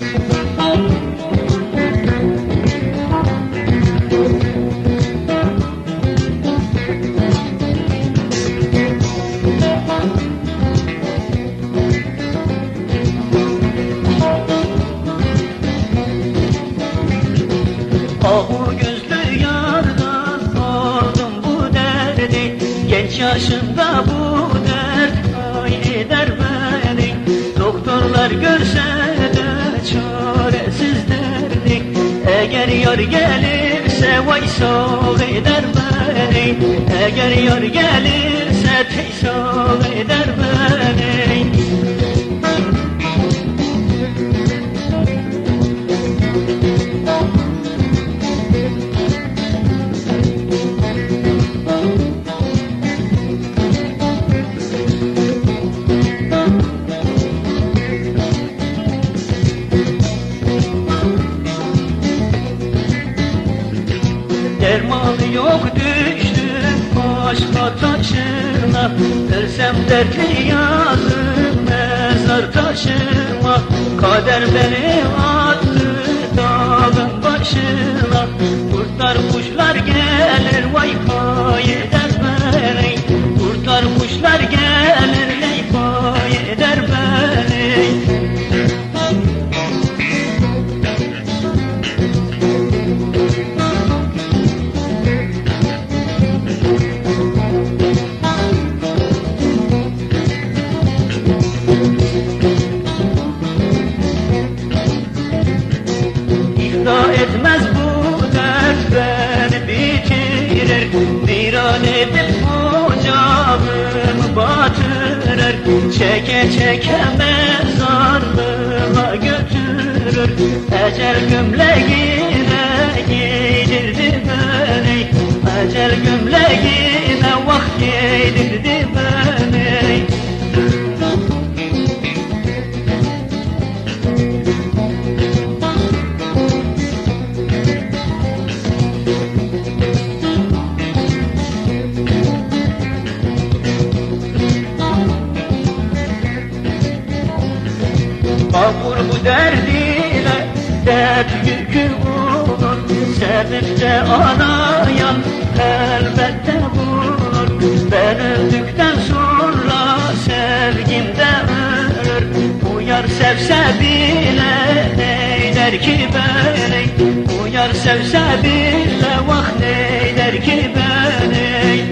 Ahu gözlü yardan aldım bu derdi, genç yaşımda bu dert ay eder beni. Doktorlar görse de çaresiz derdi, eğer yar gelirse vay sağ eder beni. Eğer yar gelirse tey sağ eder beni. Dermanı yok düştüm aşka taşına, ölsem dertli yazım mezar taşıma. Kader beni attı dağın başına, kurtlar kuşlar gelir vay pay eder beni. Kurtlar kuşlar gelir vay pay eder beni. İflah etmez bu dert beni bitirir, viran edip ocağımı batırır. Çeke çeke mezarlığa götürür, ecel gömleğine giydirdi beni. Ecel gömleğine vah giydirdi beni. Mahvur bu derdiyle dert yükü bulur, sevip de ağlayan elbette bulur. Ben öldükten sonra sevgim de ölür, bu yar sevse bile neyler ki beni. Bu yar sevse bile vah neyler ki beni.